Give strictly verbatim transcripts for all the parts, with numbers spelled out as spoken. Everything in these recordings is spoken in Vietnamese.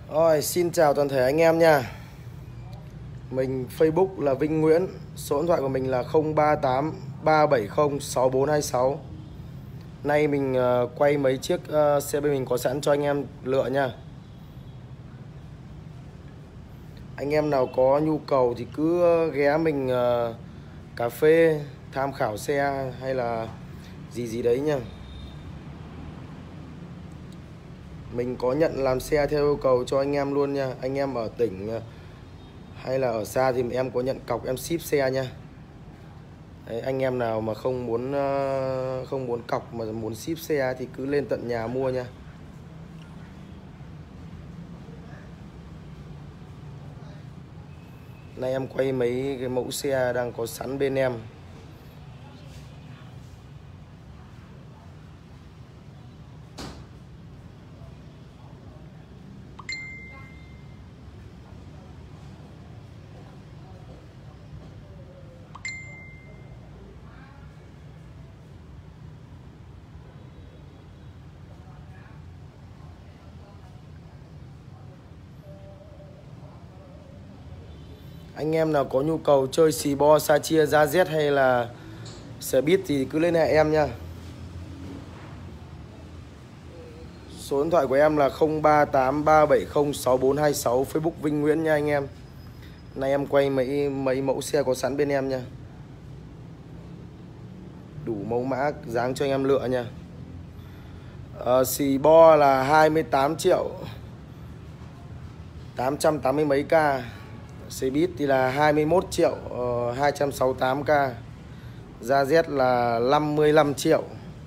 Rồi, xin chào toàn thể anh em nha. Mình Facebook là Vinh Nguyễn, số điện thoại của mình là không ba tám ba bảy không sáu bốn hai sáu. Nay mình uh, quay mấy chiếc uh, xe bên mình có sẵn cho anh em lựa nha. Anh em nào có nhu cầu thì cứ ghé mình uh, cà phê tham khảo xe hay là gì gì đấy nha. Mình có nhận làm xe theo yêu cầu cho anh em luôn nha. Anh em ở tỉnh uh, hay là ở xa thì em có nhận cọc, em ship xe nha. Đấy, anh em nào mà không muốn uh, không muốn cọc mà muốn ship xe thì cứ lên tận nhà mua nha. Nay em quay mấy cái mẫu xe đang có sẵn bên em. Anh em nào có nhu cầu chơi xì bo, sa chia, da Z hay là xe buýt thì cứ liên hệ em nha. Số điện thoại của em là không ba tám ba bảy không sáu bốn hai sáu, Facebook Vinh Nguyễn nha anh em. Nay em quay mấy mấy mẫu xe có sẵn bên em nha. Đủ mẫu mã dáng cho anh em lựa nha. à, Xì bo là hai mươi tám triệu tám trăm tám mươi mấy k. Xe buýt thì là hai mươi mốt triệu hai trăm sáu mươi tám k. Da Z là năm mươi lăm triệu.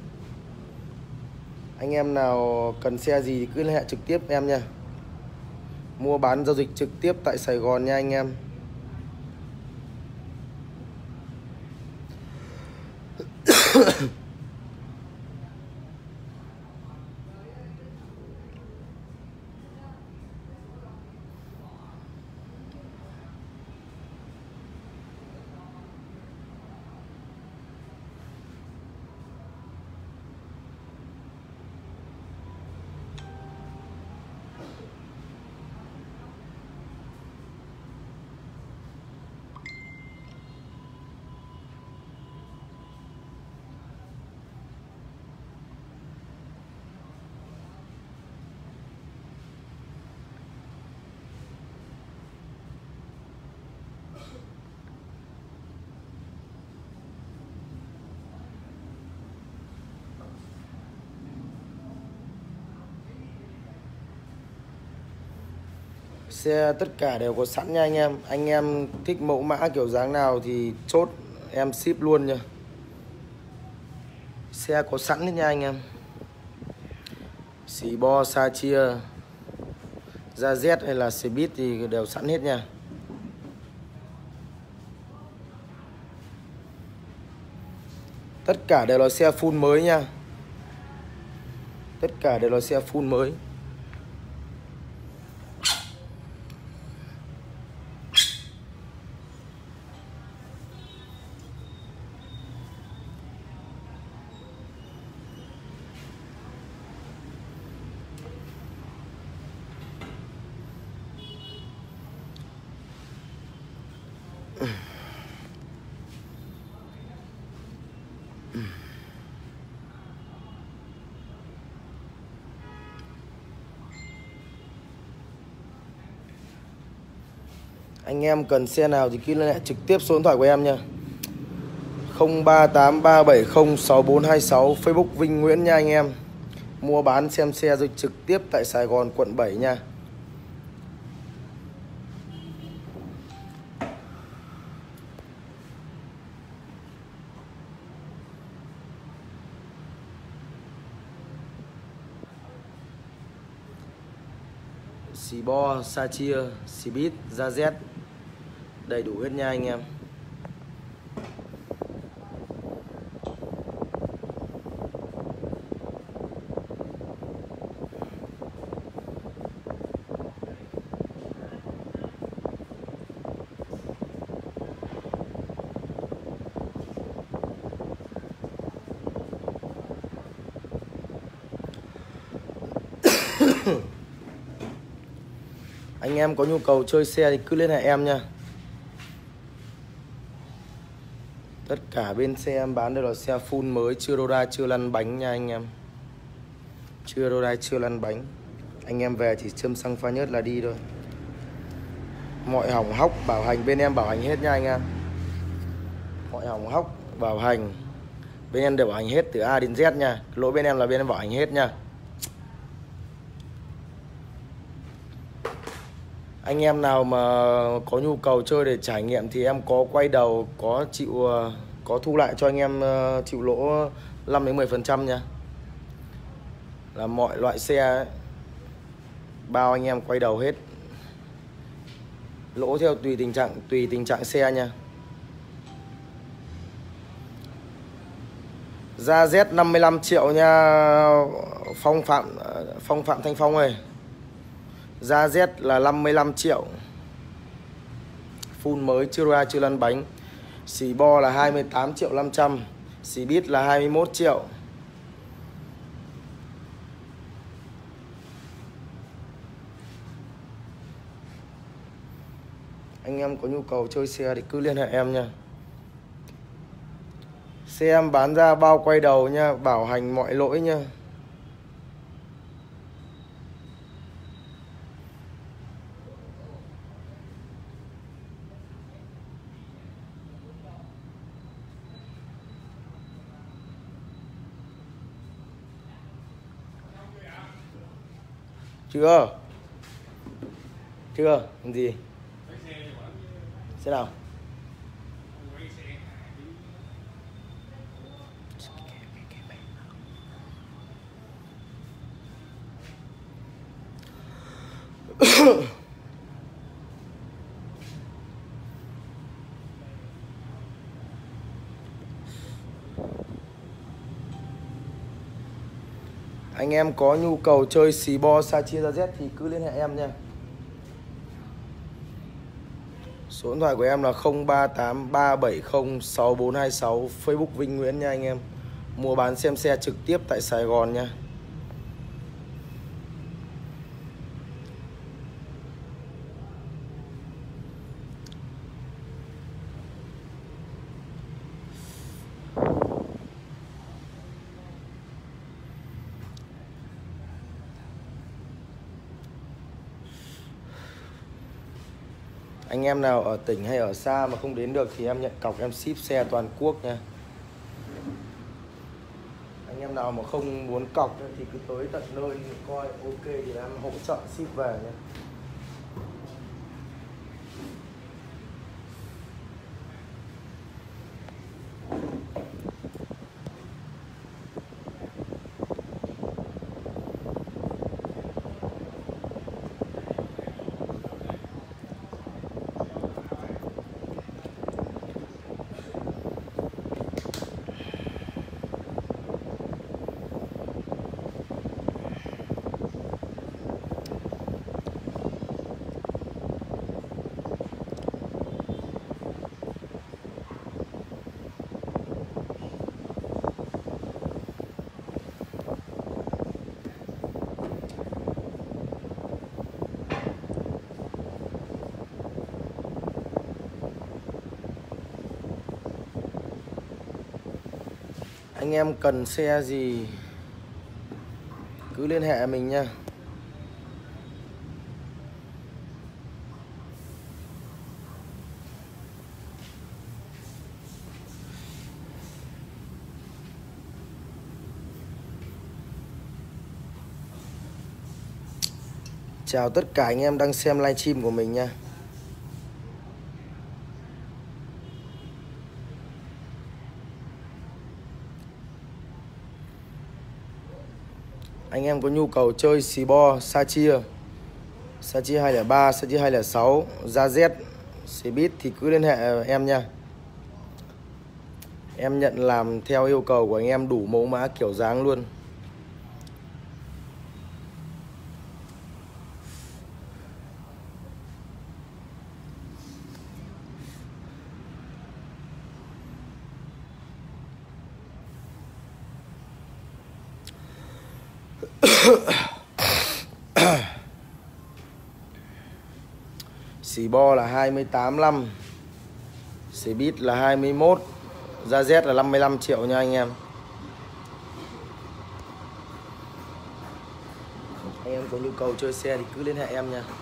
Anh em nào cần xe gì thì cứ liên hệ trực tiếp em nha. Mua bán giao dịch trực tiếp tại Sài Gòn nha anh em. Xe tất cả đều có sẵn nha anh em. Anh em thích mẫu mã kiểu dáng nào thì chốt em ship luôn nha. Xe có sẵn hết nha anh em. Xì bo, sa chia, da Z hay là xe buýt thì đều sẵn hết nha. Tất cả đều là xe full mới nha. Tất cả đều là xe full mới. Anh em cần xe nào thì cứ liên hệ trực tiếp số điện thoại của em nha. không ba tám ba bảy không sáu bốn hai sáu, Facebook Vinh Nguyễn nha anh em. Mua bán xem xe rồi trực tiếp tại Sài Gòn quận bảy nha. Xì bo, sa chia, xì buýt, da Z đầy đủ hết nha anh em. Anh em có nhu cầu chơi xe thì cứ liên hệ em nha. Tất cả bên xe em bán đều là xe full mới, chưa đô đai, chưa lăn bánh nha anh em. Chưa đô đai, chưa lăn bánh. Anh em về chỉ châm xăng pha nhớt là đi thôi. Mọi hỏng hóc bảo hành bên em bảo hành hết nha anh em. Mọi hỏng hóc bảo hành bên em đều bảo hành hết từ A đến Z nha. Lỗi bên em là bên em bảo hành hết nha. Anh em nào mà có nhu cầu chơi để trải nghiệm thì em có quay đầu, có chịu có thu lại cho anh em chịu lỗ năm đến mười phần trăm nha. Là mọi loại xe ấy, bao anh em quay đầu hết. Lỗ theo tùy tình trạng tùy tình trạng xe nha. Ra Z năm mươi lăm triệu nha Phong Phạm Phong Phạm Thanh Phong ơi. Ra Z là năm mươi lăm triệu. Full mới chưa ra chưa lăn bánh. Xì bo là hai mươi tám triệu năm trăm. Xì bít là hai mươi mốt triệu. Anh em có nhu cầu chơi xe thì cứ liên hệ em nha. Xe em bán ra bao quay đầu nha, bảo hành mọi lỗi nha. Chưa? Chưa? Làm gì? Xe nào? Anh em có nhu cầu chơi xì bo sa chia ra Z thì cứ liên hệ em nha. Số điện thoại của em là không ba tám ba bảy không sáu bốn hai sáu. Facebook Vinh Nguyễn nha anh em. Mua bán xem xe trực tiếp tại Sài Gòn nha. Anh em nào ở tỉnh hay ở xa mà không đến được thì em nhận cọc, em ship xe toàn quốc nha. Anh em nào mà không muốn cọc thì cứ tới tận nơi coi ok thì em hỗ trợ ship về nha. Anh em cần xe gì cứ liên hệ mình nha. Chào tất cả anh em đang xem livestream của mình nha. Anh em có nhu cầu chơi xì bo, sa chia, sa chia hai không ba, sa chia hai không sáu, ra Z, xì bít thì cứ liên hệ em nha. Em nhận làm theo yêu cầu của anh em, đủ mẫu mã kiểu dáng luôn. Xì bo là hai mươi tám năm, xì bít là hai mươi mốt, da Z là năm mươi lăm triệu nha anh em. Anh em có nhu cầu chơi xe thì cứ liên hệ em nha.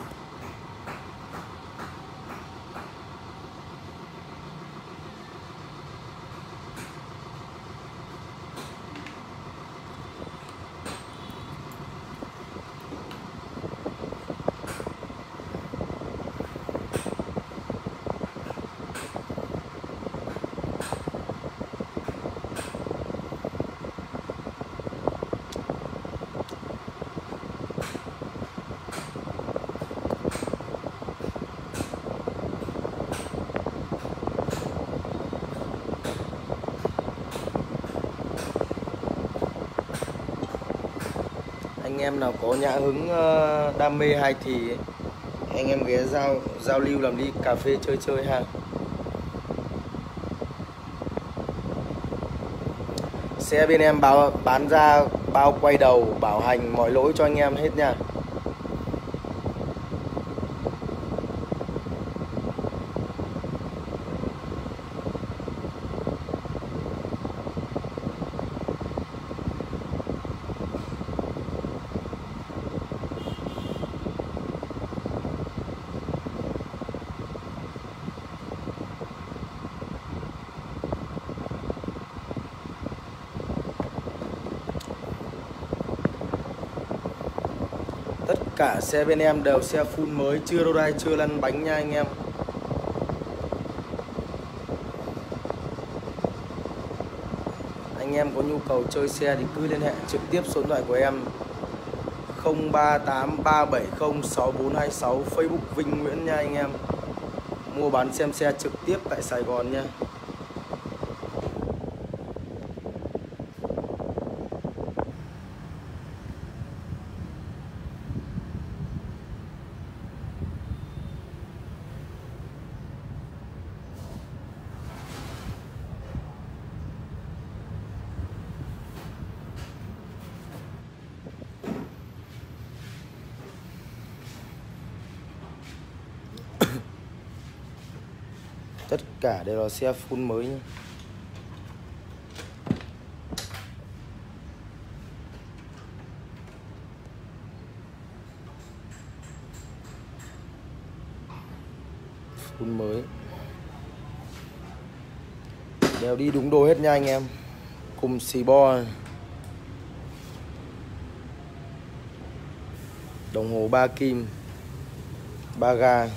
Anh em nào có nhã hứng đam mê hay thì anh em ghé giao giao lưu làm đi cà phê chơi chơi ha. Xe bên em báo bán ra bao quay đầu, bảo hành mọi lỗi cho anh em hết nha. Tất cả xe bên em đều xe full mới, chưa đâu đai, chưa lăn bánh nha anh em. Anh em có nhu cầu chơi xe thì cứ liên hệ trực tiếp số điện thoại của em không ba tám ba bảy không sáu bốn hai sáu, Facebook Vinh Nguyễn nha anh em. Mua bán xem xe trực tiếp tại Sài Gòn nha. Tất cả đều là xe full mới nhé. Full mới. Đều đi đúng đồ hết nha anh em. Cùng xì bo, đồng hồ ba kim, ba ga.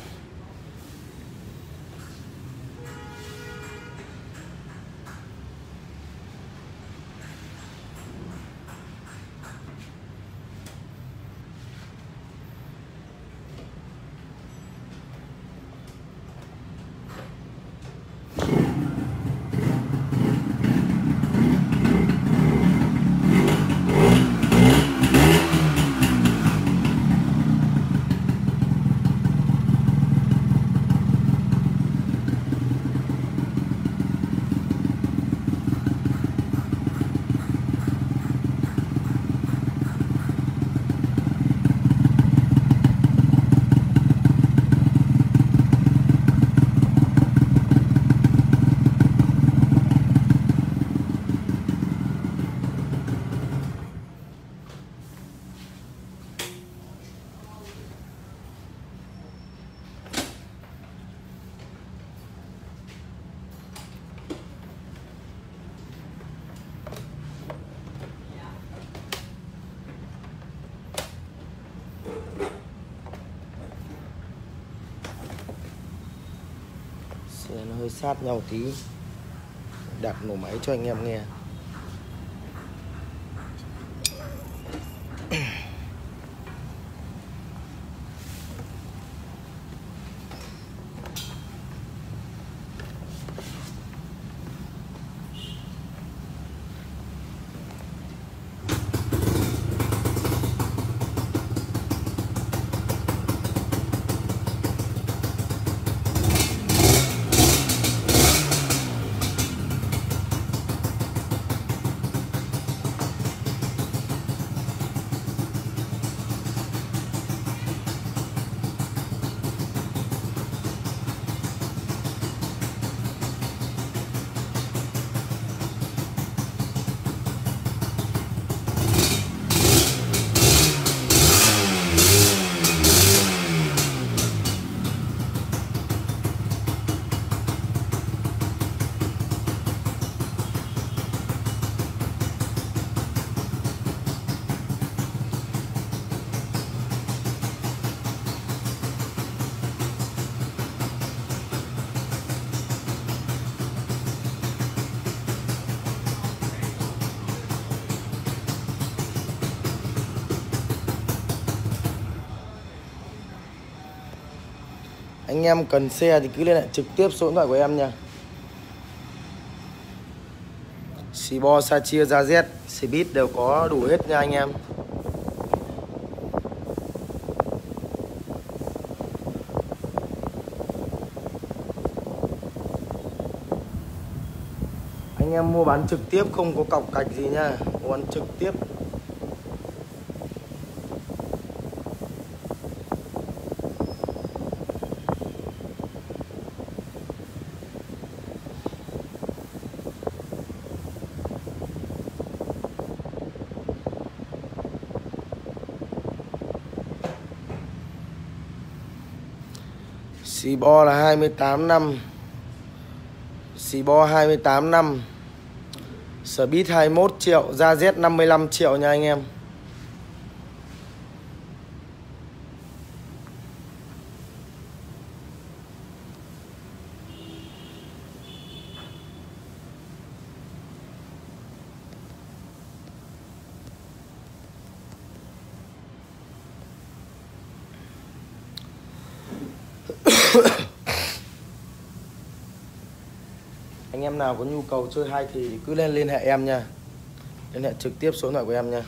Xe nó hơi sát nhau tí, đặt nổ máy cho anh em nghe. Anh em cần xe thì cứ liên hệ trực tiếp số điện thoại của em nha. Xì bo, sa chia, da Z, xì bít đều có đủ hết nha anh em. Anh em mua bán trực tiếp không có cọc cạch gì nha, mua bán trực tiếp. Xì bo là hai mươi tám năm. Xì bo hai mươi tám năm. Speed hai mươi mốt triệu, da Z năm mươi lăm triệu nha anh em. Anh em nào có nhu cầu chơi hai thì cứ lên liên hệ em nha. Liên hệ trực tiếp số điện thoại của em nha.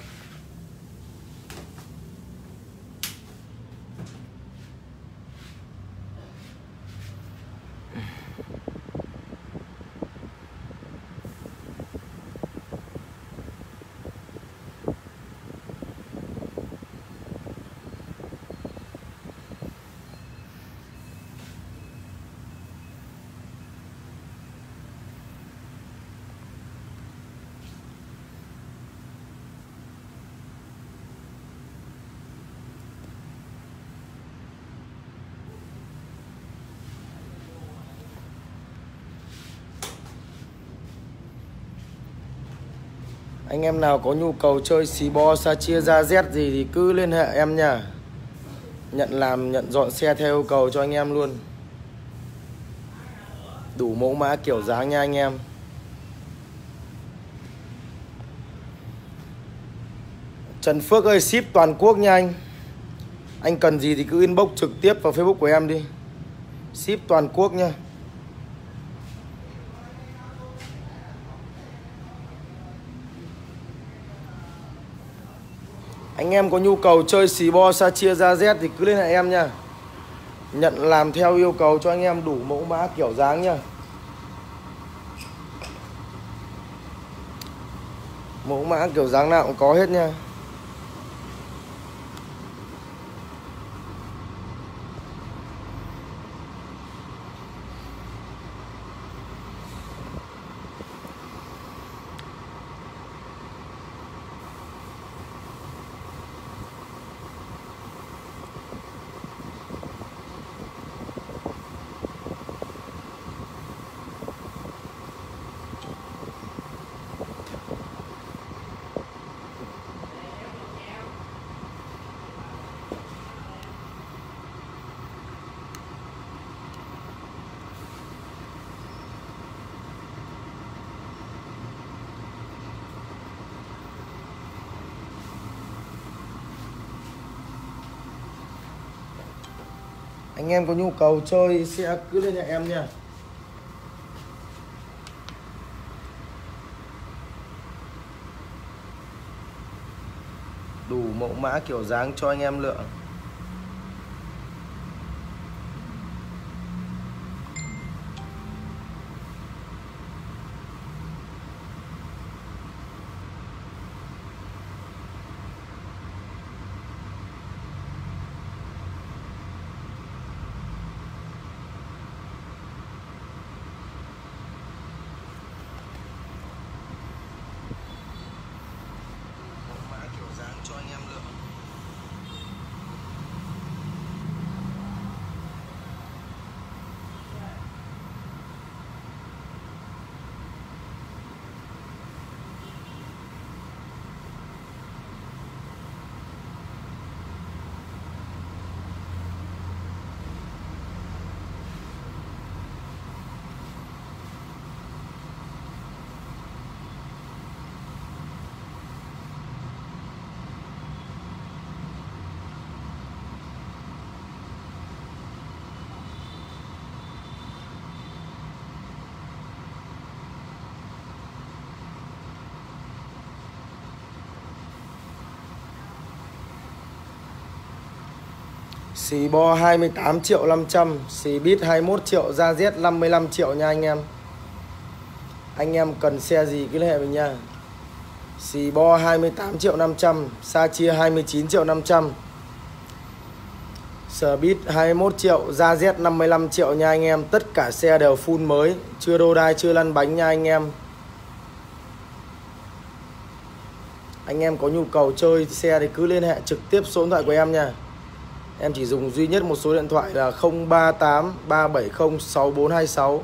Anh em nào có nhu cầu chơi xì bo, sa chia, da Z gì thì cứ liên hệ em nha. Nhận làm, nhận dọn xe theo yêu cầu cho anh em luôn. Đủ mẫu mã kiểu dáng nha anh em. Trần Phước ơi, ship toàn quốc nha anh. Anh cần gì thì cứ inbox trực tiếp vào Facebook của em đi. Ship toàn quốc nha. Anh em có nhu cầu chơi xì bo, sa chia, da Z thì cứ liên hệ em nha. Nhận làm theo yêu cầu cho anh em đủ mẫu mã kiểu dáng nha. Mẫu mã kiểu dáng nào cũng có hết nha. Anh em có nhu cầu chơi sẽ cứ liên hệ em nha. Đủ mẫu mã kiểu dáng cho anh em lựa. Mẫu mã kiểu dáng cho anh em lựa. Xì bo hai mươi tám triệu năm trăm, xì bít hai mươi mốt triệu, da Z năm mươi lăm triệu nha anh em. Anh em cần xe gì cứ liên hệ mình nha. Xì bo hai mươi tám triệu năm trăm, sa chia hai mươi chín triệu năm trăm, sờ bít hai mươi mốt triệu, da Z năm mươi lăm triệu nha anh em. Tất cả xe đều full mới, chưa đô đai, chưa lăn bánh nha anh em. Anh em có nhu cầu chơi xe thì cứ liên hệ trực tiếp số điện thoại của em nha. Em chỉ dùng duy nhất một số điện thoại là không ba tám ba bảy không sáu bốn hai sáu.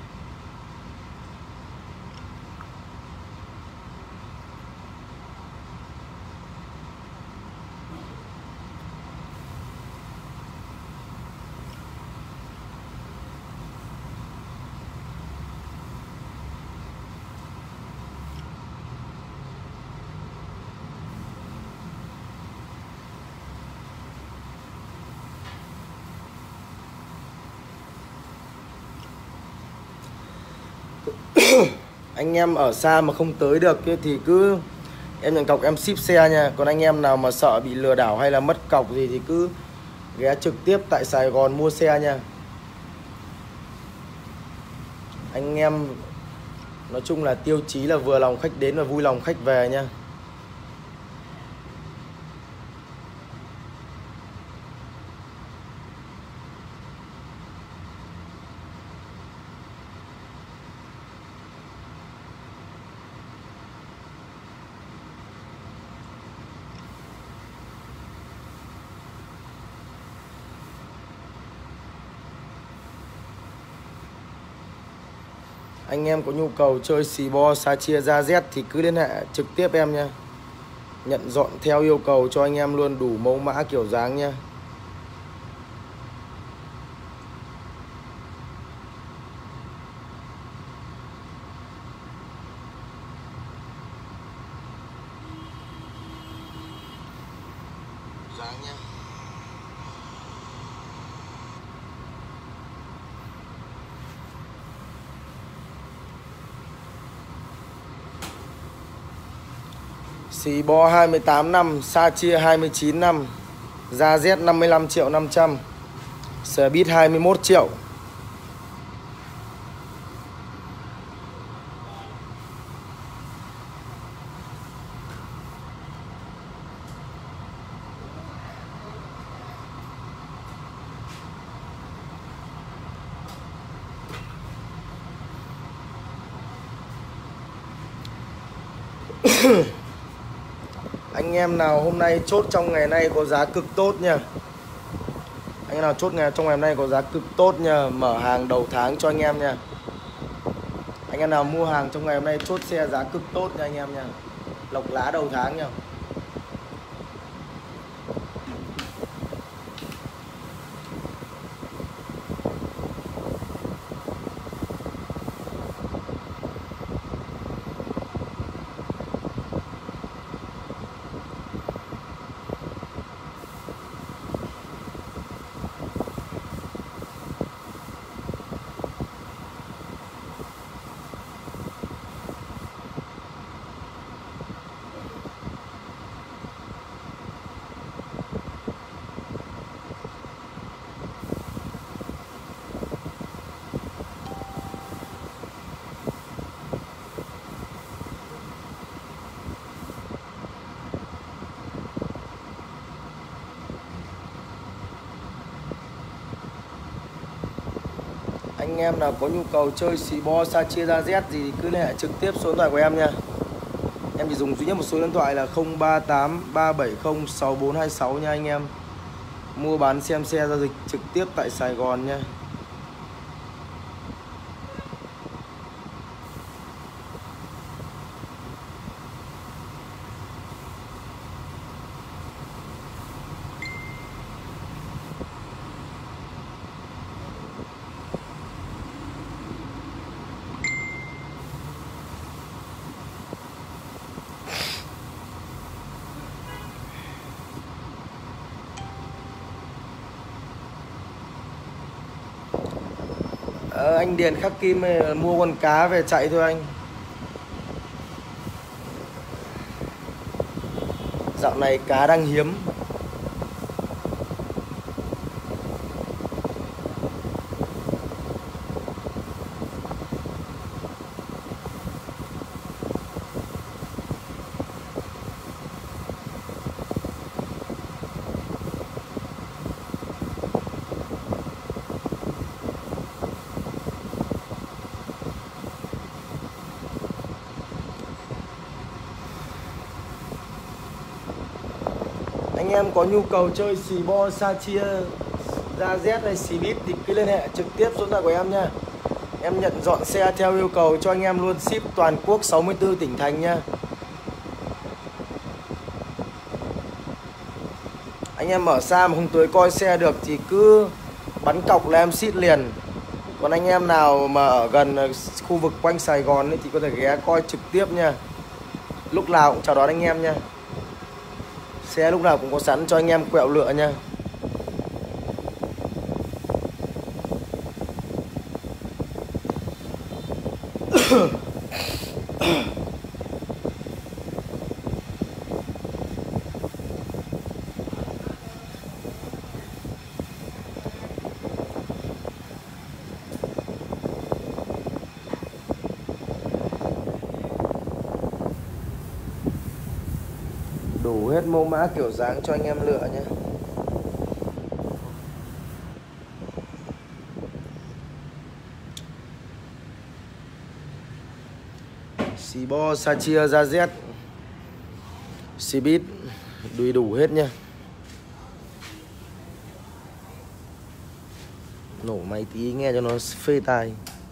Anh em ở xa mà không tới được thì cứ em nhận cọc em ship xe nha. Còn anh em nào mà sợ bị lừa đảo hay là mất cọc gì thì cứ ghé trực tiếp tại Sài Gòn mua xe nha. Anh em nói chung là tiêu chí là vừa lòng khách đến và vui lòng khách về nha. Anh em có nhu cầu chơi xì bo, sa chia, da Z thì cứ liên hệ trực tiếp em nha. Nhận dọn theo yêu cầu cho anh em luôn, đủ mẫu mã kiểu dáng nha. Dáng nha. Xì bo hai mươi tám năm, sa chia hai mươi chín năm, da Z năm mươi lăm triệu năm trăm, sờ bít hai mươi mốt triệu. Anh em nào hôm nay chốt trong ngày nay có giá cực tốt nha. Anh em nào chốt ngày trong ngày hôm nay có giá cực tốt nha, mở hàng đầu tháng cho anh em nha. Anh em nào mua hàng trong ngày hôm nay chốt xe giá cực tốt nha anh em nha. Lộc lá đầu tháng nha. Anh em nào có nhu cầu chơi xì bo, sa chia, da Z gì thì cứ liên hệ trực tiếp số điện thoại của em nha. Em chỉ dùng duy nhất một số điện thoại là không ba tám ba bảy không sáu bốn hai sáu nha anh em. Mua bán xem xe giao dịch trực tiếp tại Sài Gòn nha. Ờ, anh Điền Khắc Kim này, mua con cá về chạy thôi anh. Dạo này cá đang hiếm. Anh em có nhu cầu chơi xì bo, sa chia, da Z hay xì bít thì cứ liên hệ trực tiếp số điện thoại của em nha. Em nhận dọn xe theo yêu cầu cho anh em luôn, ship toàn quốc sáu mươi tư tỉnh thành nha. Anh em ở xa mà không tới coi xe được thì cứ bắn cọc là em ship liền. Còn anh em nào mà ở gần khu vực quanh Sài Gòn ấy thì có thể ghé coi trực tiếp nha. Lúc nào cũng chào đón anh em nha. Xe lúc nào cũng có sẵn cho anh em quẹo lựa nha. Đủ hết mẫu mã kiểu dáng cho anh em lựa nhé. Xì bo, sa chia, da Z, xì bít, đầy đủ hết nha. Nổ máy tí nghe cho nó phê tai.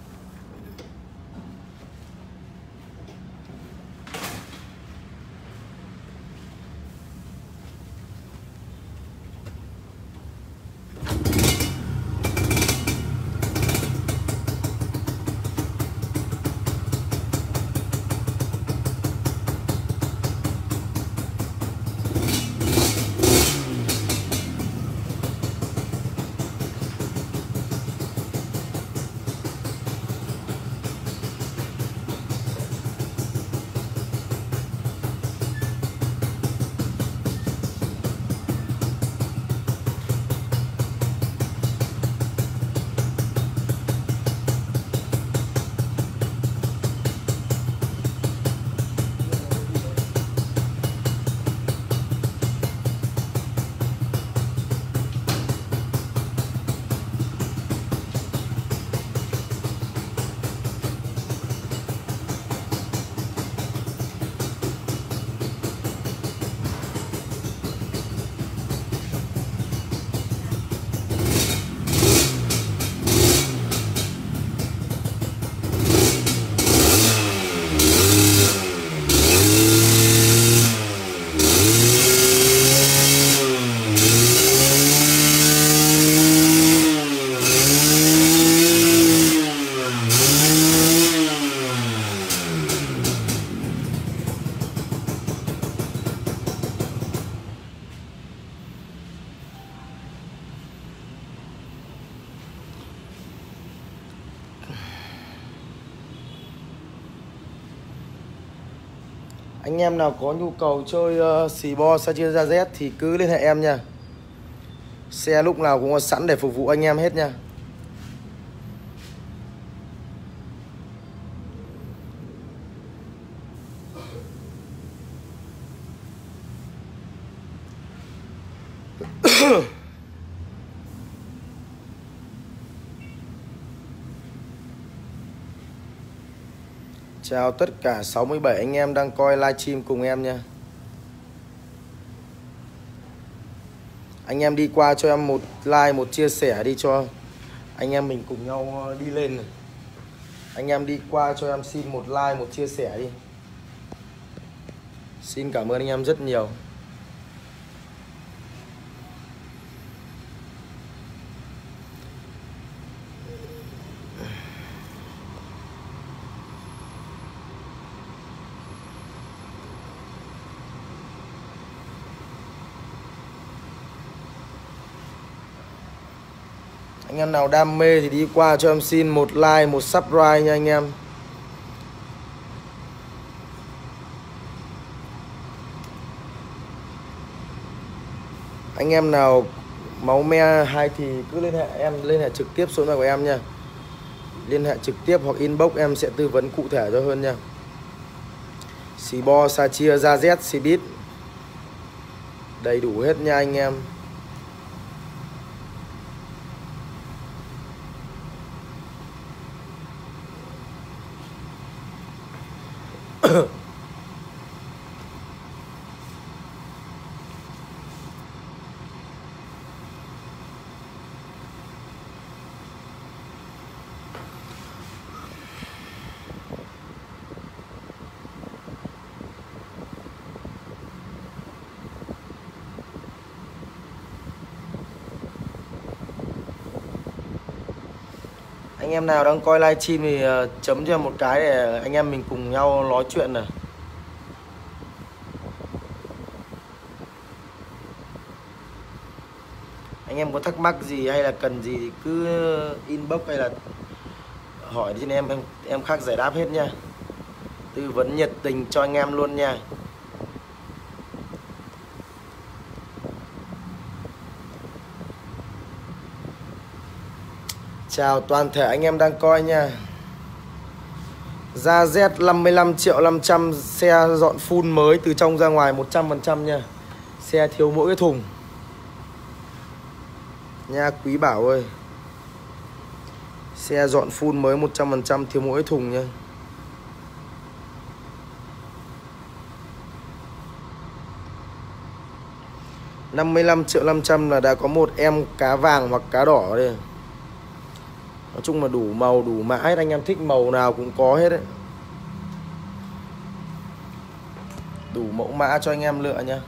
Anh em nào có nhu cầu chơi uh, xì bo, sa chia, da Z thì cứ liên hệ em nha. Xe lúc nào cũng có sẵn để phục vụ anh em hết nha. Chào tất cả sáu mươi bảy anh em đang coi livestream cùng em nha. Anh em đi qua cho em một like, một chia sẻ đi cho anh em mình cùng nhau đi lên này. Anh em đi qua cho em xin một like, một chia sẻ đi. Xin cảm ơn anh em rất nhiều. Anh em nào đam mê thì đi qua cho em xin một like, một subscribe nha anh em. Anh em nào máu me hay thì cứ liên hệ em, liên hệ trực tiếp số điện thoại của em nha. Liên hệ trực tiếp hoặc inbox em sẽ tư vấn cụ thể cho hơn nha. Xì bo, sa chia, da Z, xì bít đầy đủ hết nha anh em. Anh em nào đang coi livestream thì chấm cho một cái để anh em mình cùng nhau nói chuyện này. Anh em có thắc mắc gì hay là cần gì thì cứ inbox hay là hỏi trên em em em khác giải đáp hết nha. Tư vấn nhiệt tình cho anh em luôn nha. Chào toàn thể anh em đang coi nha. Ra Z năm mươi lăm triệu năm trăm, xe dọn full mới từ trong ra ngoài một trăm phần trăm nha. Xe thiếu mỗi cái thùng nha Quý Bảo ơi. Xe dọn full mới một trăm phần trăm thiếu mỗi cái thùng nha. năm mươi lăm triệu năm trăm là đã có một em cá vàng hoặc cá đỏ đây. Nói chung là đủ màu đủ mã hết, anh em thích màu nào cũng có hết đấy. Đủ mẫu mã cho anh em lựa nha.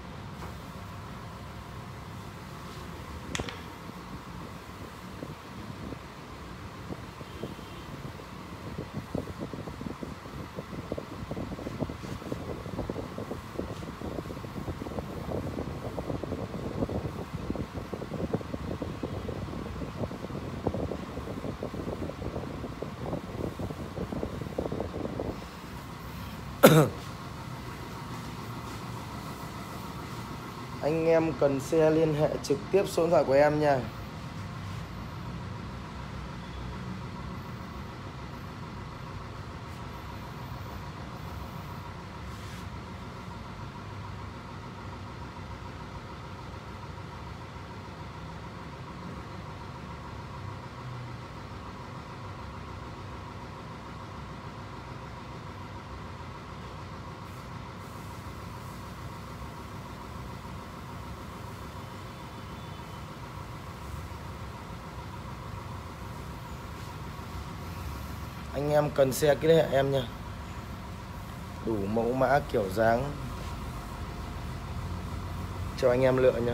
Anh em cần xe liên hệ trực tiếp số điện thoại của em nha. Anh em cần xe cứ liên hệ em nha. Đủ mẫu mã kiểu dáng cho anh em lựa nha.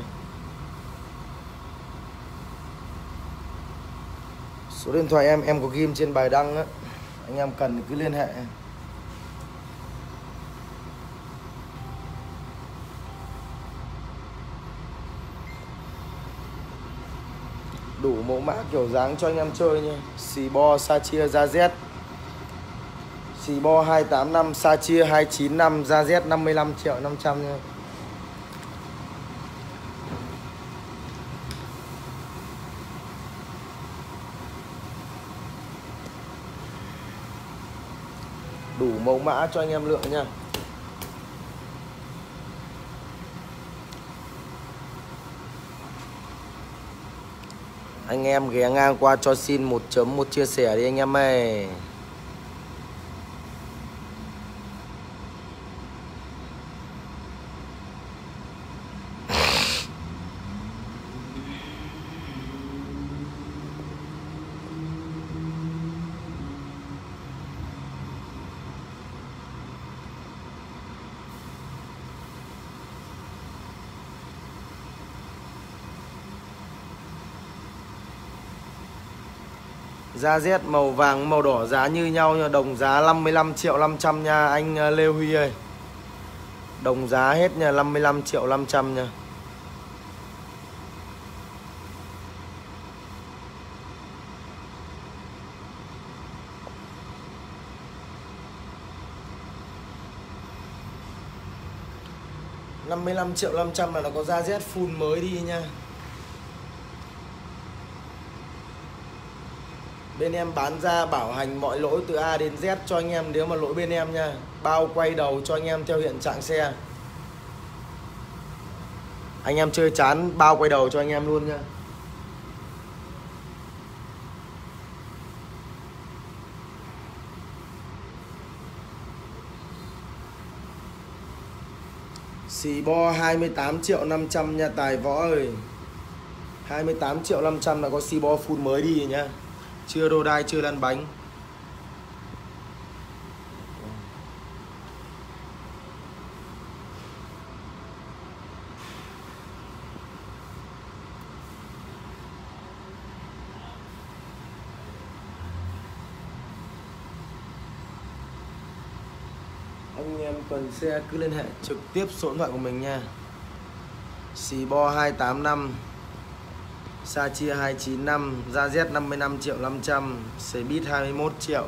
Số điện thoại em em có ghim trên bài đăng á. Anh em cần thì cứ liên hệ. Đủ mẫu mã kiểu dáng cho anh em chơi nha. Xì bo sa chia ra Z. Xì bo hai tám năm, sa chia hai chín năm, ra Z năm mươi lăm triệu năm trăm nha. Đủ mẫu mã cho anh em lựa nha. Anh em ghé ngang qua cho xin một chấm một chia sẻ đi anh em ơi. Da Z màu vàng màu đỏ giá như nhau nha, đồng giá năm mươi lăm triệu năm trăm nha anh Lê Huy ơi. Đồng giá hết nha, năm mươi lăm triệu năm trăm nha. năm mươi lăm triệu năm trăm là nó có da Z full mới đi nha. Bên em bán ra bảo hành mọi lỗi từ A đến Z cho anh em nếu mà lỗi bên em nha. Bao quay đầu cho anh em theo hiện trạng xe. Anh em chơi chán bao quay đầu cho anh em luôn nha. Xì bo hai mươi tám triệu năm trăm nha Tài Võ ơi. hai mươi tám triệu năm trăm là có xì bo full mới đi nhá. Chưa đô đai, chưa lăn bánh. cần xe cứ liên hệ trực tiếp số điện thoại của mình nha. Xì bo hai tám năm, Sa chia hai chín năm, Ra Z năm mươi lăm triệu năm trăm, Xe Beat hai mươi mốt triệu.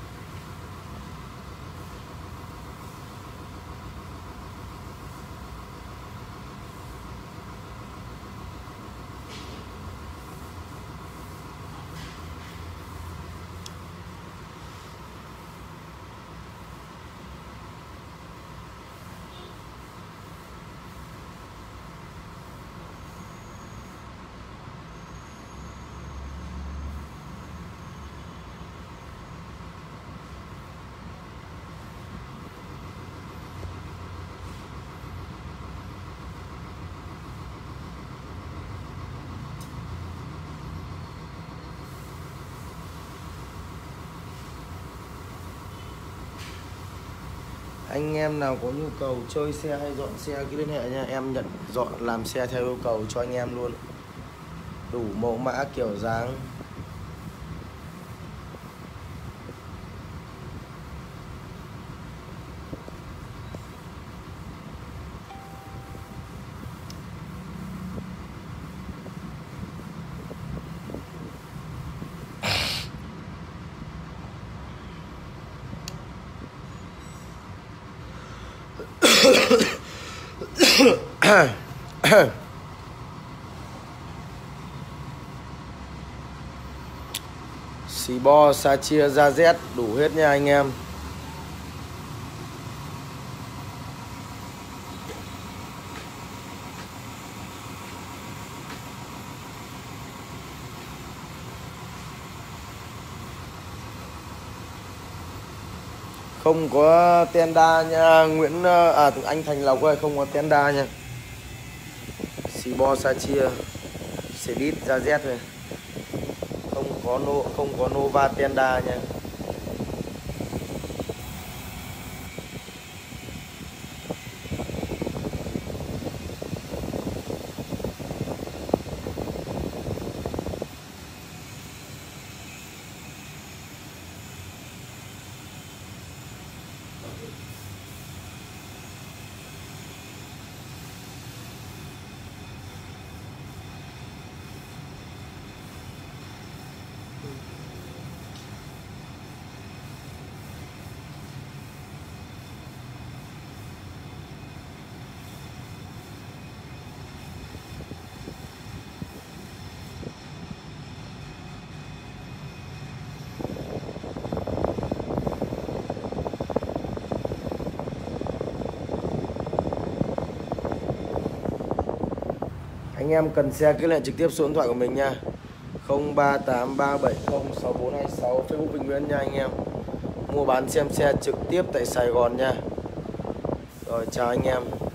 Anh em nào có nhu cầu chơi xe hay dọn xe cứ liên hệ nha. Em nhận dọn làm xe theo yêu cầu cho anh em luôn. Đủ mẫu mã kiểu dáng. Xì bo, Sa chia, Ra Z đủ hết nha anh em. Không có tenda nha Nguyễn, à anh Thành Lộc ơi, không có tenda nha. Xì bo, Sa chia, Xe Beat, Ra Z này. Không có no, không có Nova tenda nha. Anh em cần xe cứ liên hệ trực tiếp số điện thoại của mình nha. không ba tám ba bảy không sáu bốn hai sáu, Facebook Vinh Nguyễn nha anh em. Mua bán xem xe trực tiếp tại Sài Gòn nha. Rồi chào anh em.